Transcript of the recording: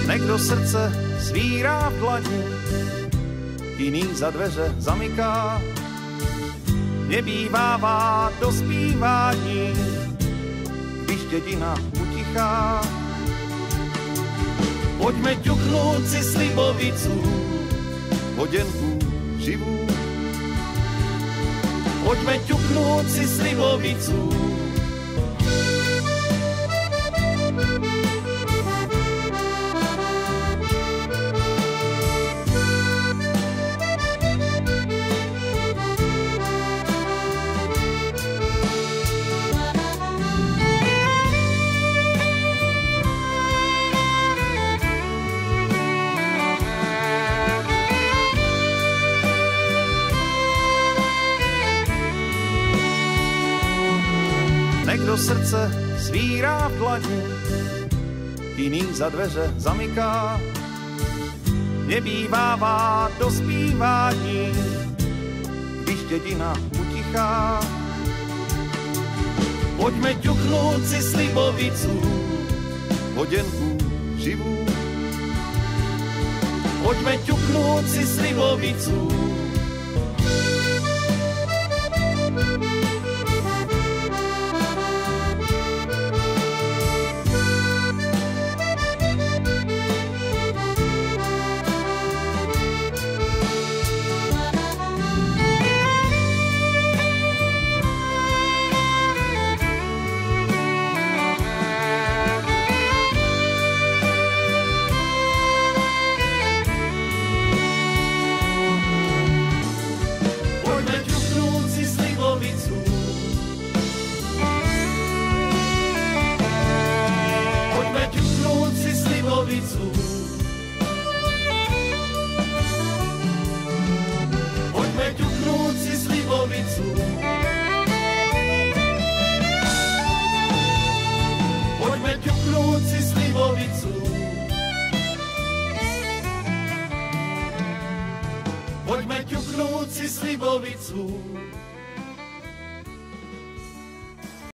Někdo srdce svírá v dlani, jiný za dveře zamyká. Nebývává do zpívání, když dědina utichá. Pojďme ťuknout si slibovicu, hoděnku živou. Pojďme ťuknout si slibovicu. Někdo srdce svírá v dlani, jiný za dveře zamyká. Nebývává do zpívání, když dědina utichá. Pojďme ťuknout si slibovicu, hoděnku živou. Pojďme ťuknout si slibovicu. Pojďme ťuknout si slibovicu. Pojďme ťuknout si slibovicu. Pojďme ťuknout si slibovicu.